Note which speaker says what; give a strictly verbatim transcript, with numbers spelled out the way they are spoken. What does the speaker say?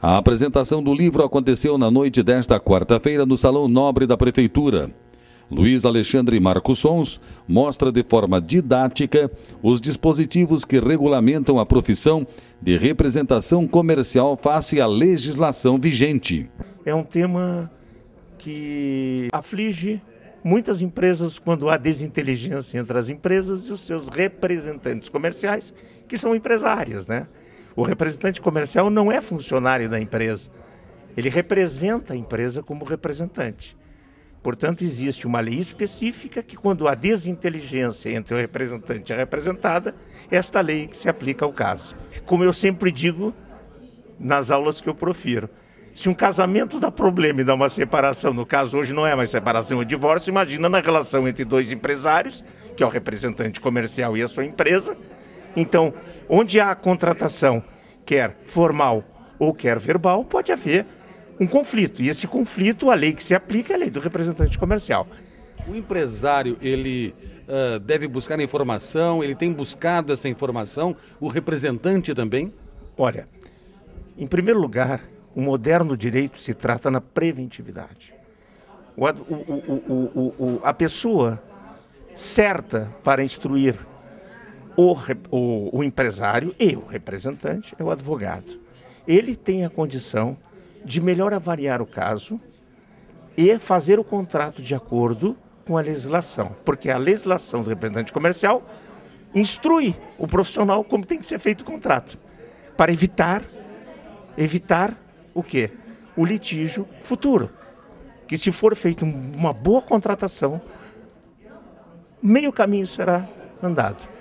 Speaker 1: A apresentação do livro aconteceu na noite desta quarta-feira no Salão Nobre da Prefeitura. Luiz Alexandre Marcos Sons mostra de forma didática os dispositivos que regulamentam a profissão de representação comercial face à legislação vigente.
Speaker 2: É um tema que aflige muitas empresas quando há desinteligência entre as empresas e os seus representantes comerciais, que são empresários, né? O representante comercial não é funcionário da empresa, ele representa a empresa como representante. Portanto, existe uma lei específica que, quando há desinteligência entre o representante e a representada, esta lei que se aplica ao caso. Como eu sempre digo nas aulas que eu profiro, se um casamento dá problema e dá uma separação, no caso hoje não é mais separação, é divórcio, imagina na relação entre dois empresários, que é o representante comercial e a sua empresa. Então, onde há contratação, quer formal ou quer verbal, pode haver um conflito. E esse conflito, a lei que se aplica é a lei do representante comercial.
Speaker 3: O empresário, ele uh, deve buscar informação, ele tem buscado essa informação, o representante também?
Speaker 2: Olha, em primeiro lugar, o moderno direito se trata na preventividade. O, o, o, o, o, a pessoa certa para instruir o, o, o empresário e o representante é o advogado. Ele tem a condição de melhor avaliar o caso e fazer o contrato de acordo com a legislação, porque a legislação do representante comercial instrui o profissional como tem que ser feito o contrato, para evitar, evitar o quê? O litígio futuro, que se for feita uma boa contratação, meio caminho será andado.